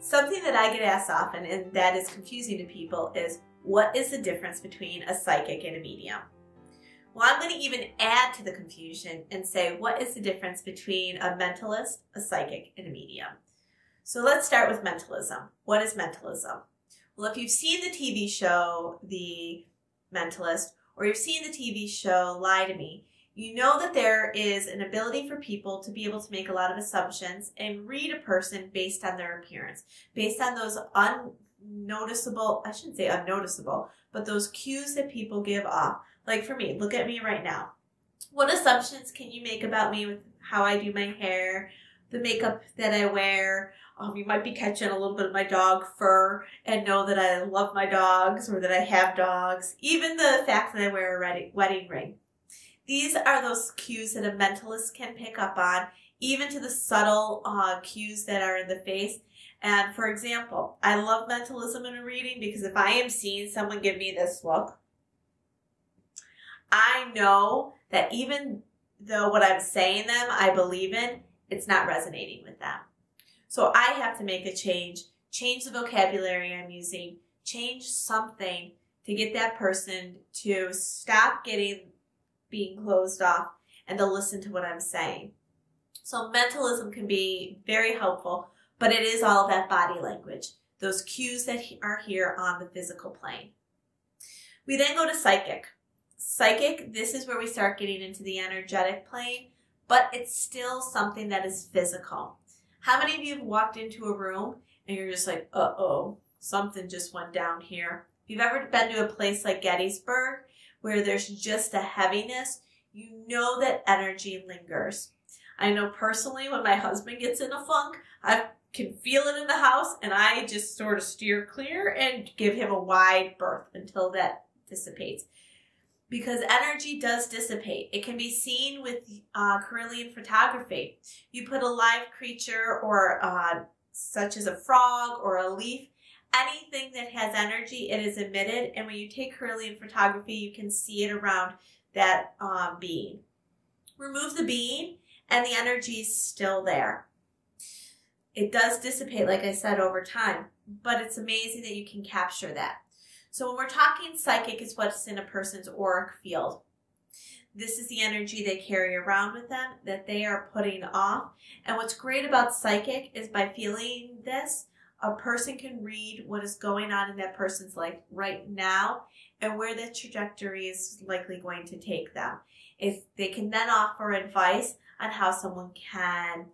Something that I get asked often, and that is confusing to people, is what is the difference between a psychic and a medium? Well, I'm going to even add to the confusion and say, what is the difference between a mentalist, a psychic, and a medium? So let's start with mentalism. What is mentalism? Well, if you've seen the TV show, The Mentalist, or you've seen the TV show, Lie to Me, you know that there is an ability for people to be able to make a lot of assumptions and read a person based on their appearance, based on those unnoticeable, I shouldn't say unnoticeable, but those cues that people give off. Like for me, look at me right now. What assumptions can you make about me with how I do my hair, the makeup that I wear? You might be catching a little bit of my dog fur and know that I love my dogs or that I have dogs. Even the fact that I wear a wedding ring. These are those cues that a mentalist can pick up on, even to the subtle cues that are in the face. And for example, I love mentalism in a reading because if I am seeing someone give me this look, I know that even though what I'm saying them, I believe in, it's not resonating with them. So I have to make a change the vocabulary I'm using, change something to get that person to stop being closed off and to listen to what I'm saying. So mentalism can be very helpful, but it is all about body language, those cues that are here on the physical plane. We then go to psychic. Psychic, this is where we start getting into the energetic plane, but it's still something that is physical. How many of you have walked into a room and you're just like, uh-oh, something just went down here? If you've ever been to a place like Gettysburg, where there's just a heaviness, you know that energy lingers. I know personally when my husband gets in a funk, I can feel it in the house and I just sort of steer clear and give him a wide berth until that dissipates. Because energy does dissipate. It can be seen with Kirlian photography. You put a live creature or such as a frog or a leaf, anything that has energy, it is emitted. And when you take Kirlian photography, you can see it around that being. Remove the being and the energy is still there. It does dissipate, like I said, over time, but it's amazing that you can capture that. So when we're talking psychic, it's what's in a person's auric field. This is the energy they carry around with them that they are putting off. And what's great about psychic is by feeling this, a person can read what is going on in that person's life right now and where the trajectory is likely going to take them. If they can then offer advice on how someone can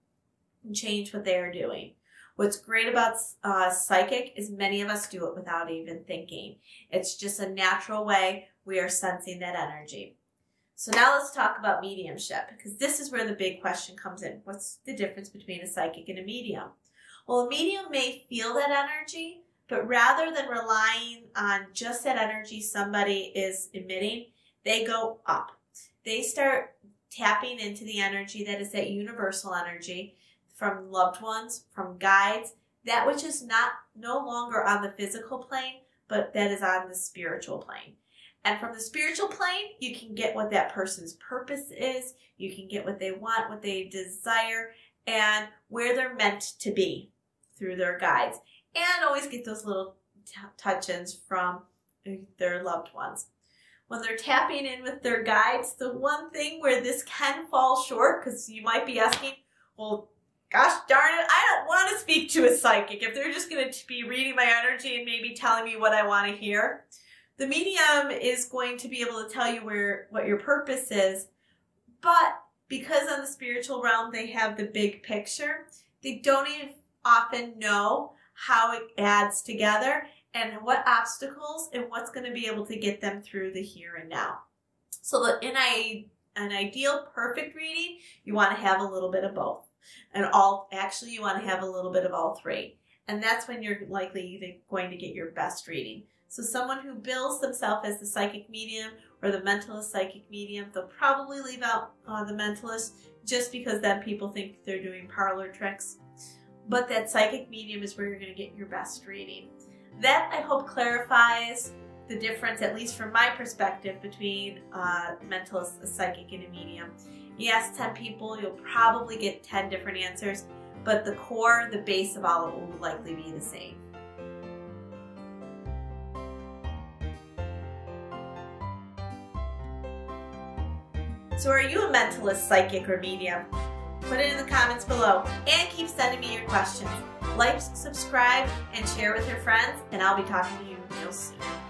change what they are doing. What's great about psychic is many of us do it without even thinking. It's just a natural way we are sensing that energy. So now let's talk about mediumship, because this is where the big question comes in. What's the difference between a psychic and a medium? Well, a medium may feel that energy, but rather than relying on just that energy somebody is emitting, they go up. They start tapping into the energy that is that universal energy from loved ones, from guides, that which is no longer on the physical plane, but that is on the spiritual plane. And from the spiritual plane, you can get what that person's purpose is, you can get what they want, what they desire, and where they're meant to be through their guides. And always get those little touch-ins from their loved ones. When they're tapping in with their guides, the one thing where this can fall short, because you might be asking, well, gosh darn it, I don't want to speak to a psychic if they're just going to be reading my energy and maybe telling me what I want to hear. The medium is going to be able to tell you what your purpose is, but because on the spiritual realm they have the big picture, they don't even often know how it adds together and what obstacles and what's going to be able to get them through the here and now. So that in an ideal perfect reading, you want to have a little bit of both. And actually you want to have a little bit of all three. And that's when you're likely going to get your best reading. So someone who bills themselves as the psychic medium or the mentalist psychic medium, they'll probably leave out the mentalist just because then people think they're doing parlor tricks. But that psychic medium is where you're going to get your best reading. That, I hope, clarifies the difference, at least from my perspective, between a mentalist, a psychic, and a medium. You ask 10 people, you'll probably get 10 different answers. but the core, the base of all of it will likely be the same. So are you a mentalist, psychic, or medium? Put it in the comments below and keep sending me your questions. Like, subscribe, and share with your friends, and I'll be talking to you real soon.